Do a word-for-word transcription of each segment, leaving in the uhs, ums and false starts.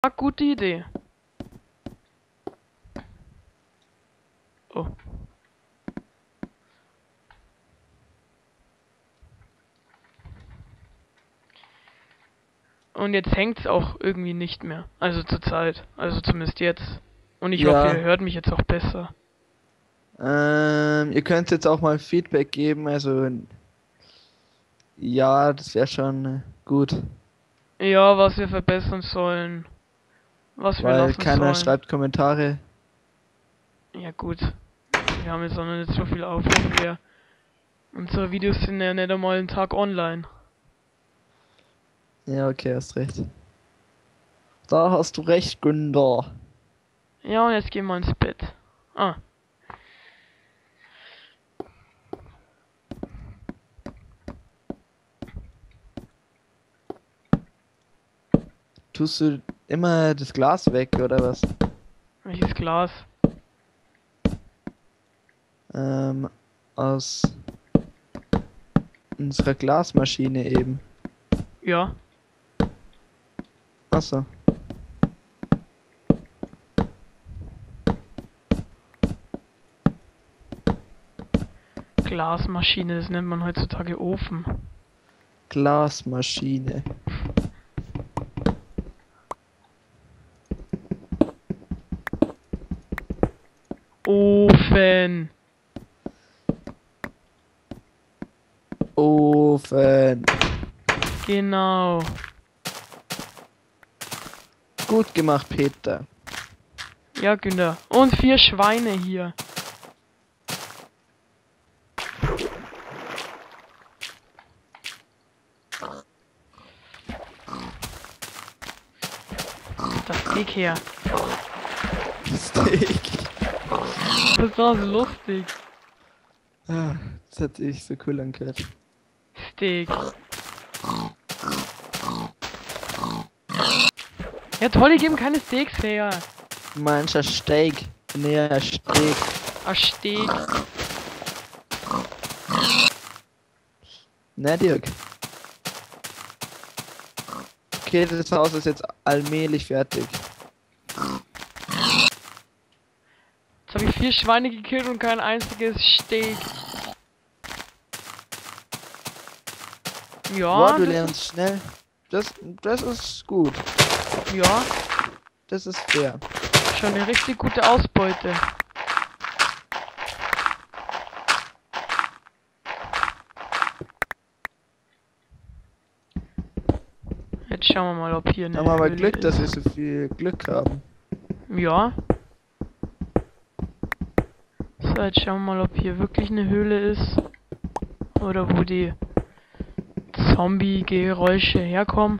gute Idee. Oh. Und jetzt hängt's auch irgendwie nicht mehr. Also zur Zeit. Also zumindest jetzt. Und ich Ja, hoffe, ihr hört mich jetzt auch besser. ähm, ihr könnt jetzt auch mal Feedback geben, also ja, das wäre schon äh, gut, Ja, was wir verbessern sollen. Was wir weil lassen keiner sollen. schreibt Kommentare. Ja gut. Wir haben jetzt auch noch nicht so viel Aufrufe mehr. Unsere Videos sind ja nicht einmal einen Tag online. Ja, okay, hast recht. Da hast du recht, Günther. Ja, und jetzt gehen wir ins Bett. Ah. Tust du immer das Glas weg, oder was? Welches Glas? Ähm, aus unserer Glasmaschine eben. Ja. Achso. Glasmaschine, das nennt man heutzutage Ofen. Glasmaschine. Ofen. Ofen. Genau. Gut gemacht, Peter. Ja, Günther. Und vier Schweine hier. Das Steak her. Steak. Das war so lustig. Ah, das hat sich so cool angehört. Steak. Ja toll, die geben keine Steaks her. Mancher Steak. Nee, Steak. Ah, Steak. Na, Dirk. Okay, das Haus ist jetzt allmählich fertig. Jetzt habe ich vier Schweine gekillt und kein einziges Steak. Ja, Boah, du das lernst schnell. Das, das ist gut. ist, ja, Das ist fair. schon eine richtig gute Ausbeute. Jetzt schauen wir mal, ob hier eine Haben wir aber Höhle Glück, ist. dass wir so viel Glück haben. Ja. So, jetzt schauen wir mal, ob hier wirklich eine Höhle ist. Oder wo die Zombie-Geräusche herkommen.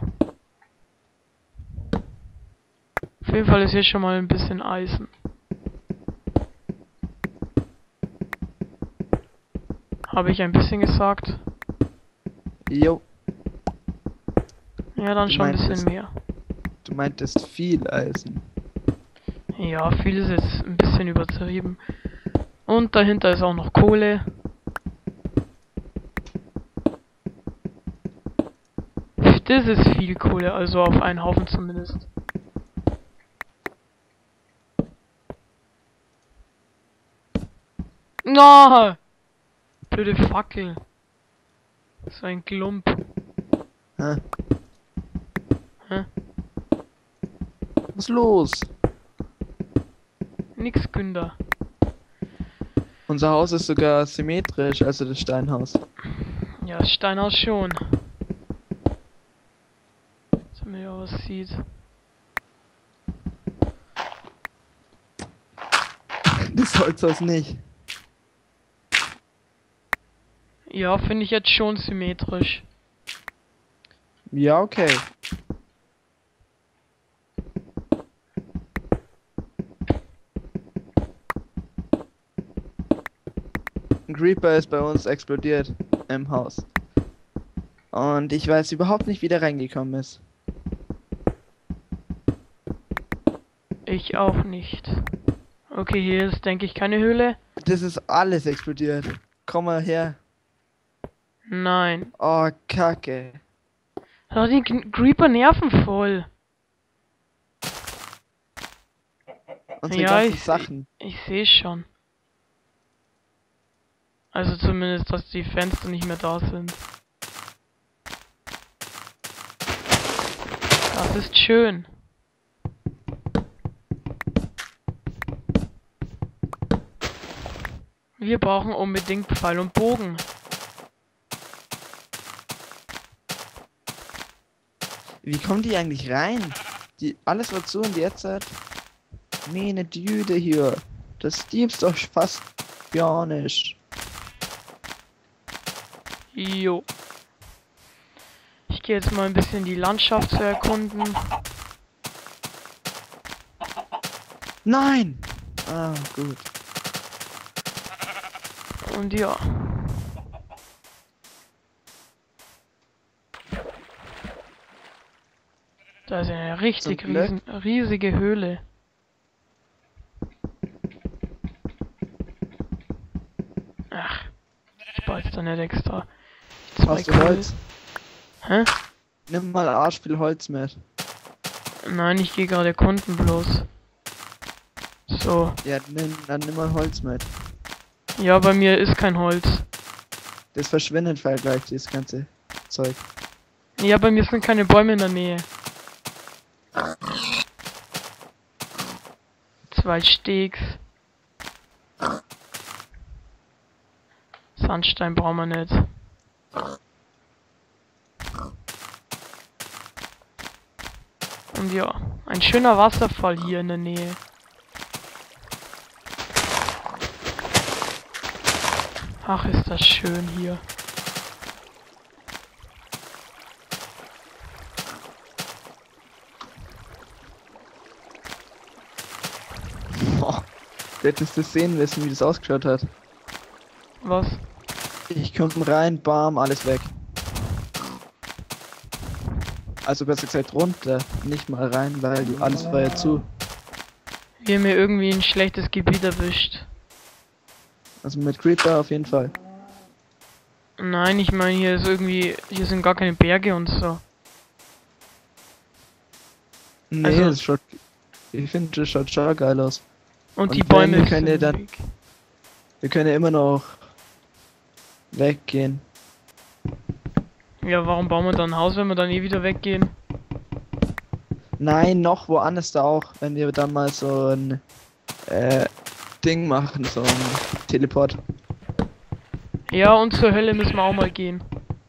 Auf jeden Fall ist hier schon mal ein bisschen Eisen. Habe ich ein bisschen gesagt? Jo, Ja, dann Du schon ein bisschen meintest- mehr. du meintest viel Eisen. Ja, viel ist jetzt ein bisschen übertrieben. Und dahinter ist auch noch Kohle. Das ist viel Kohle, also auf einen Haufen zumindest. No! Blöde Fackel. So ein Klump. Hä? Hä? Was ist los? Nix, Günther. Unser Haus ist sogar symmetrisch, also das Steinhaus. Ja, das Steinhaus schon. Dass man ja was sieht. Das Holzhaus nicht. Ja, finde ich jetzt schon symmetrisch. Ja, okay. Ein Creeper ist bei uns explodiert im Haus. Und ich weiß überhaupt nicht, wie der reingekommen ist. Ich auch nicht. Okay, hier ist, denke ich, keine Höhle. Das ist alles explodiert. Komm mal her. Nein. Oh, Kacke. Oh, die G- Creeper nerven voll. Unsere Ja, ganzen ich, Sachen. ich, ich sehe schon. Also zumindest, dass die Fenster nicht mehr da sind. Das ist schön. Wir brauchen unbedingt Pfeil und Bogen. Wie kommen die eigentlich rein? Die, alles wird zu und jetzt halt. Meine Düde hier. Das gibt's doch fast gar nicht. Jo. Ich gehe jetzt mal ein bisschen die Landschaft zu erkunden. Nein! Ah, gut. Und ja. Da ist eine richtig Zum Glück. riesen, riesige Höhle. Ach, ich baue jetzt da nicht extra. Die zwei Hast du Kohle- Holz? Hä? Nimm mal arsch viel Holz mit. Nein, ich gehe gerade erkunden bloß. So. Ja, nimm, dann nimm mal Holz mit. Ja, bei mir ist kein Holz. Das verschwindet vielleicht gleich, dieses ganze Zeug. Ja, bei mir sind keine Bäume in der Nähe. Zwei Steaks. Sandstein brauchen wir nicht. Und ja, ein schöner Wasserfall hier in der Nähe. Ach, ist das schön hier. Boah, du hättest das sehen müssen, wie das ausgeschaut hat. Was? Ich komme rein, bam, alles weg. Also besser gesagt runter, nicht mal rein, weil du alles war ja zu. Wir haben hier irgendwie ein schlechtes Gebiet erwischt. Also mit Creeper auf jeden Fall. Nein, ich meine, hier ist irgendwie, hier sind gar keine Berge und so. Nee, Also- das schaut, ich finde, das schaut schon geil aus. Und, Und die wenn, Bäume wir können ja sind dann- weg. Wir können ja immer noch weggehen. Ja, warum bauen wir dann ein Haus, wenn wir dann eh wieder weggehen? Nein, noch woanders da auch, wenn wir dann mal so ein äh, Ding machen, so ein Teleport. Ja, und zur Hölle müssen wir auch mal gehen.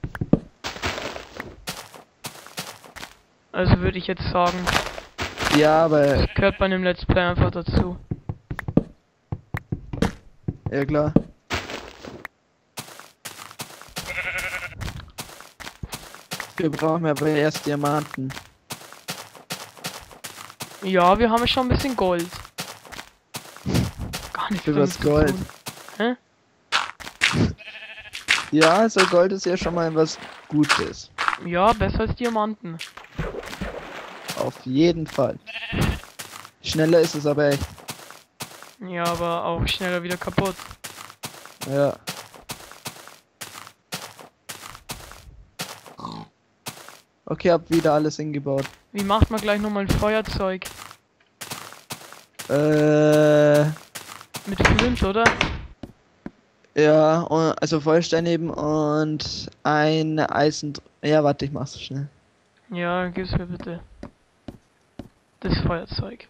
Also würde ich jetzt sagen, Ja, aber, das gehört bei einem Let's Play einfach dazu. ja klar. Wir brauchen aber erst Diamanten. Ja, wir haben ja schon ein bisschen Gold. Gar nicht Für damit was zu Gold? tun. Hä? Ja, also Gold ist ja schon mal was Gutes. Ja, besser als Diamanten. Auf jeden Fall. Schneller ist es aber echt. Ja, aber auch schneller wieder kaputt. Ja. Okay, hab wieder alles hingebaut. Wie macht man gleich nochmal ein Feuerzeug? Äh, Mit Flint, oder? ja, und, also Feuerstein eben und ein Eisen. Ja, warte, ich mach's schnell. Ja, gib's mir bitte. Das Feuerzeug.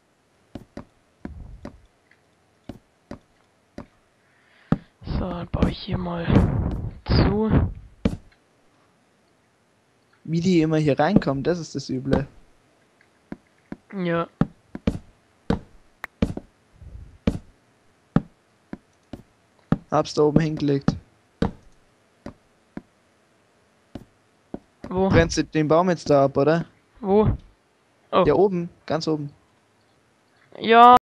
So, dann baue ich hier mal zu. Wie die immer hier reinkommen, das ist das Üble. Ja. Hab's da oben hingelegt. Wo? Brennst du den Baum jetzt da ab, oder? Wo? Oh. Ja, oben, ganz oben. Ja.